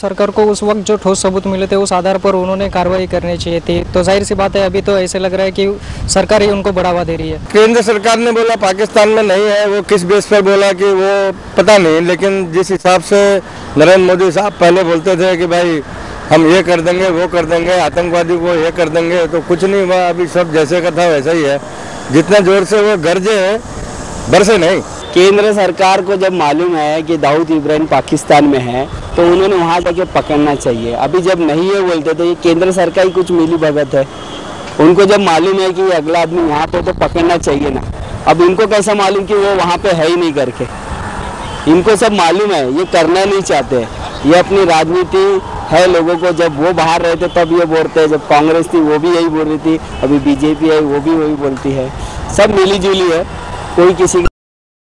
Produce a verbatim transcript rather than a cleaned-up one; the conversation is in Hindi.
सरकार को उस वक्त जो ठोस सबूत मिले थे उस आधार पर उन्होंने कार्रवाई करनी चाहिए थी। तो जाहिर सी बात है अभी तो ऐसे लग रहा है कि सरकार ही उनको बढ़ावा दे रही है। केंद्र सरकार ने बोला पाकिस्तान में नहीं है, वो किस बेस पर बोला कि वो पता नहीं, लेकिन जिस हिसाब से नरेंद्र मोदी साहब पहले बोलते थे कि भाई हम ये कर देंगे वो कर देंगे, आतंकवादी को ये कर देंगे, तो कुछ नहीं हुआ। अभी सब जैसे का था वैसा ही है। जितना जोर से वो गरजे है बरसे नहीं। केंद्र सरकार को जब मालूम है कि दाऊद इब्राहिम पाकिस्तान में है तो उन्होंने वहाँ जाके पकड़ना चाहिए। अभी जब नहीं है बोलते तो ये केंद्र सरकार ही कुछ मिली भगत है। उनको जब मालूम है कि अगला आदमी यहाँ पे तो पकड़ना चाहिए ना। अब इनको कैसा मालूम कि वो वहाँ पे है ही नहीं करके? इनको सब मालूम है, ये करना नहीं चाहते। ये अपनी राजनीति है लोगों को, जब वो बाहर रहे थे तब ये बोलते हैं, जब कांग्रेस थी वो भी यही बोल रही थी, अभी बीजेपी है वो भी वही बोलती है। सब मिली जुली है, कोई किसी